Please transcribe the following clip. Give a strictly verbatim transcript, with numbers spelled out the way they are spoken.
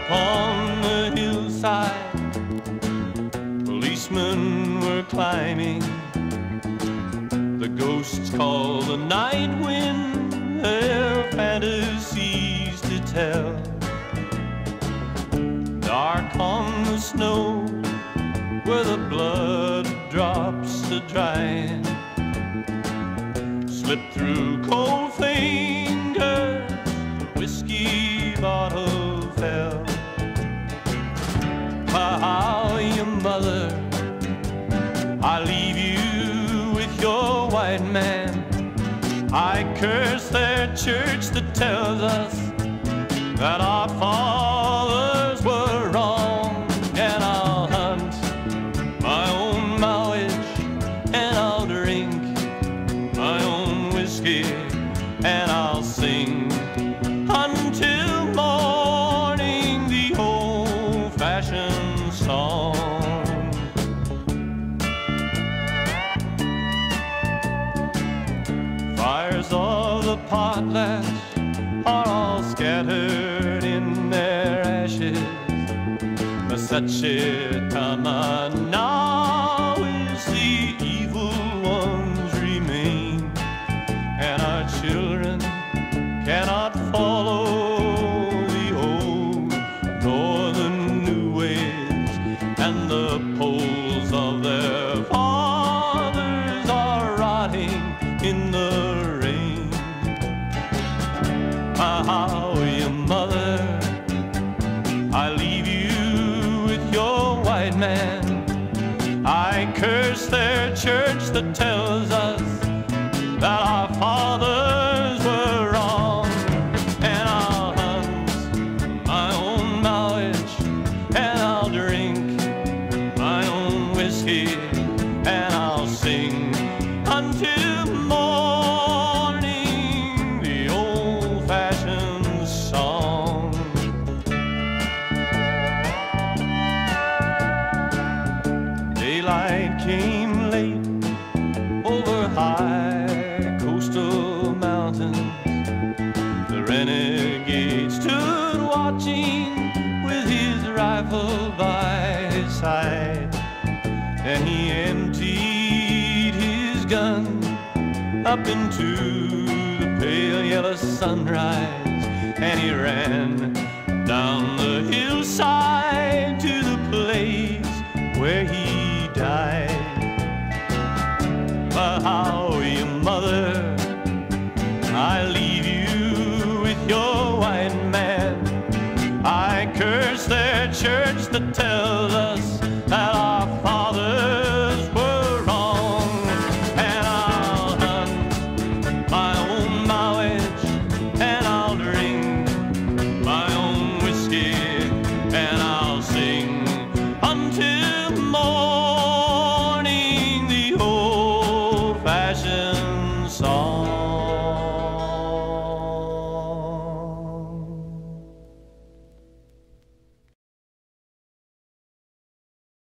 upon the hillside, policemen were climbing. The ghosts call the night wind their fantasies to tell. Dark on the snow where the blood drops to drying, slip through cold fingers, the whiskey bottle fell. Kla-how-ya, mother, I leave you with your white man. I curse their church that tells us that our fathers were wrong. And I'll hunt my own mileage, and I'll drink my own whiskey, and I'll sing until morning the old-fashioned song. Fires of the potlatch are all scattered in their ashes. Masache-tamanawis, the evil ones remain, and our children cannot follow the old nor the new ways, and the poles of their fathers are rotting in the rain. Kla-how-ya, mother, I leave you with your white man. I curse their church that tells us that our fathers were wrong. And I'll hunt my own mileage, and I'll drink my own whiskey, and I'll sing until morning the old-fashioned song. Daylight came late over high coastal mountains. The Renegade stood watching with his rifle by his side, and he emptied his gun up into the pale yellow sunrise, and he ran down the hillside to the place where he died. Kla-how-ya, mother, I leave you with your white man. I curse their church that tells us that our fathers were wrong. And I'll hunt my own mileage, and I'll drink my own whiskey, and I'll sing until morning the old-fashioned song.